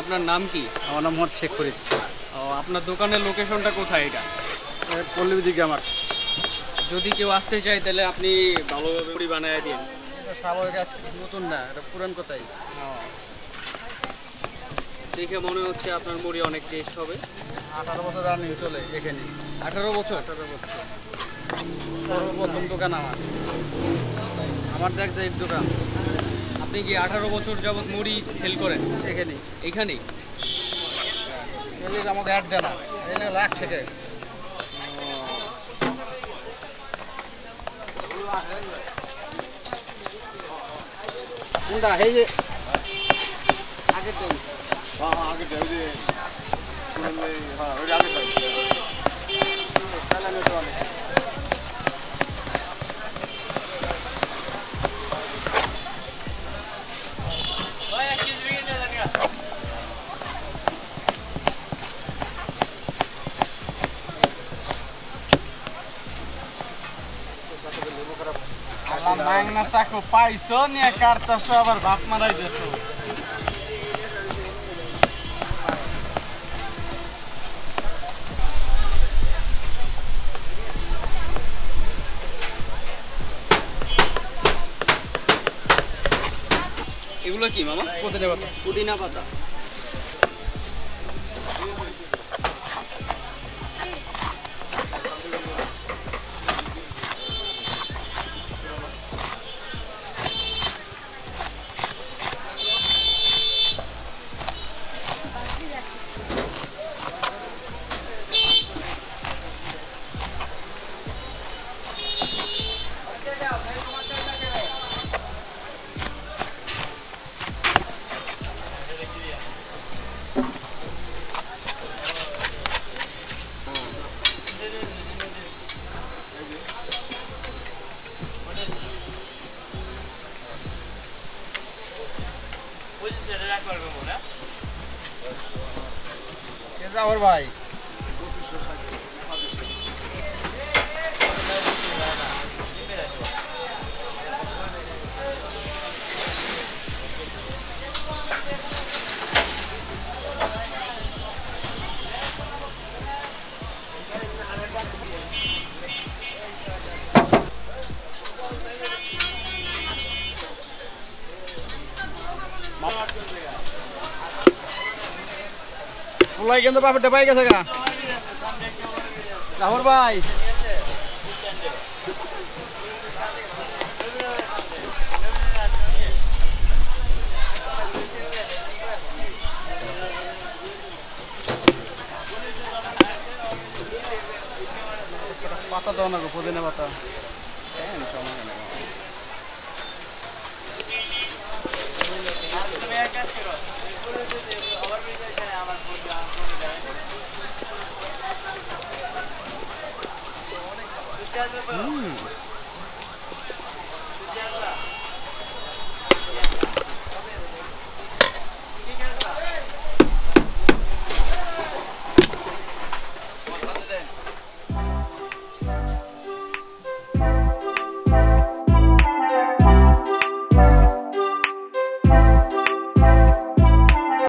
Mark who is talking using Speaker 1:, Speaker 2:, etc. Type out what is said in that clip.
Speaker 1: আপনার নাম কি?
Speaker 2: আমার নাম মোহাম্মদ শেখ ফরিদ।
Speaker 1: ও, আপনার দোকানের লোকেশনটা কোথায় এটা?
Speaker 2: পল্লী দিকে আমার।
Speaker 1: যদি কেউ আসতে চায় তাহলে আপনি ভালোভাবে মুড়ি বানায় দিন।
Speaker 2: স্বাভাবিক, আজকে নতুন না, এটা পুরান কথাই।
Speaker 1: দেখে মনে হচ্ছে আপনার মুড়ি অনেক টেস্ট হবে।
Speaker 2: 18 বছর রানিং চলে এখানে।
Speaker 1: 18 বছর?
Speaker 2: 18 বছর সর্বপ্রথম দোকান আমার দেখ এই দোকান।
Speaker 1: আপনি কি 18 বছর যাবত মুড়ি সেল করেন
Speaker 2: এখানেই?
Speaker 1: এইখানেই?
Speaker 2: এলে আমাকে অ্যাড দেয় না, এলে লাখ থেকে। কোনটা এই যে আগের টাইম?
Speaker 3: হ্যাঁ আগের টাইম যে হ্যাঁ ওই আগের টাইম
Speaker 2: চালানো চলে।
Speaker 4: মাংনা চাকু পাইছো নিয়ে কাটতেছো আবার ভাত মারাই দেছো।
Speaker 1: এগুলো কি মামা?
Speaker 2: পুদিনা পাতা।
Speaker 1: পুদিনা পাতা।
Speaker 2: যাওয়ার ভাই ওলাই কিন্তু বাপেরটা পাই গেছে গা রাহুল ভাই। পাতা দাও না গো, পুদিনা পাতা।